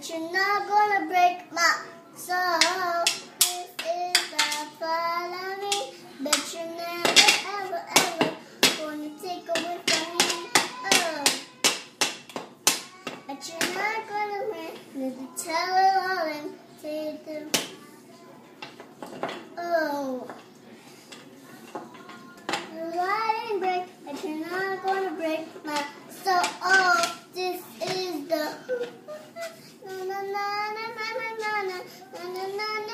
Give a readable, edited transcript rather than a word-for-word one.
but you're not gonna break my soul. This is the part of me that you're never, ever, ever gonna take away from me. Oh, but you're not gonna win. Just tell it all and take them. Oh, I didn't break, but you're not gonna break my soul. Oh, this is the na na na na na na na na na na.